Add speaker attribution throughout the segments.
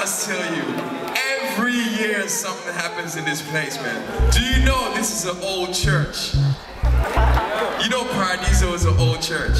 Speaker 1: must tell you, every year something happens in this place, man. Do you know this is an old church? You know Paradiso is an old church.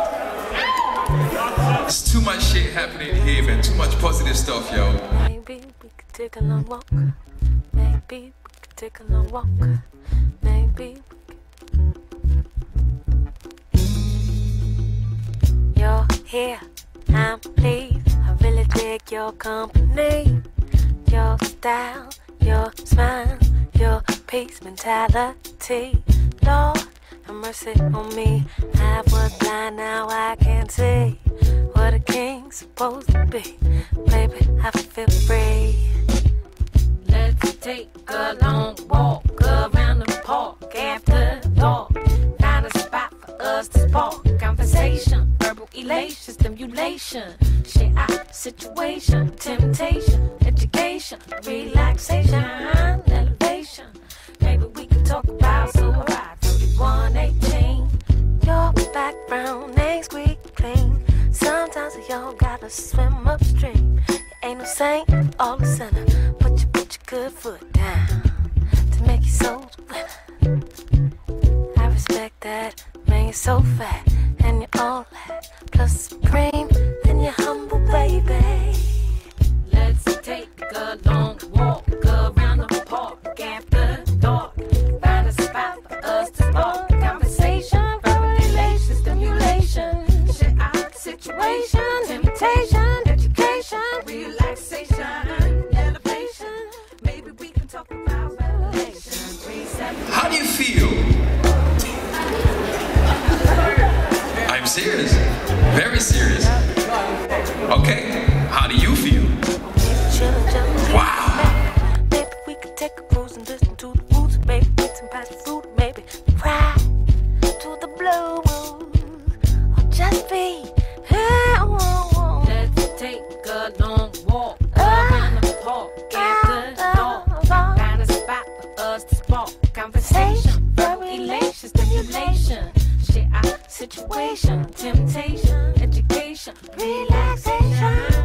Speaker 1: There's too much shit happening here, man. Too much positive stuff, yo.
Speaker 2: Maybe we could take a long walk. Maybe we could take a long walk. Maybe we could. You're here, I'm pleased. I really dig your company. Your style, your smile, your peace mentality. Lord, have mercy on me. I was blind, now I can see what a king's supposed to be. Baby, I feel free. Let's take a long walk around the park after dark. Find a spot for us to spark conversation, verbal elation, stimulation. Share our situation, temptation, education, relaxation, elevation. Maybe we can talk about Silver Ride 3118. Your background ain't squeaky clean. Sometimes y'all gotta swim upstream. You ain't no saint or a sinner, but you put your good foot down to make your soul winner. I respect that, man, you're so fat and you're all that, plus supreme, then you're humble, baby. Let's take a long walk around the park after dark. Find a spot for us to spark conversation, verbal elation, stimulation. Share our situation, temptation, education, relaxation, elevation. Maybe we can talk about revelation.
Speaker 1: How do you feel? I'm serious. Very serious. Okay. How do you feel? Wow.
Speaker 2: Maybe we could take a cruise and listen to the roots. Maybe get some fast food. Maybe cry to the blues. Or just be. Let's take a long walk around the park after dark. Find a spot for us to spark conversation, verbal elation, stimulation. Share our situation, temptation, education, relaxation.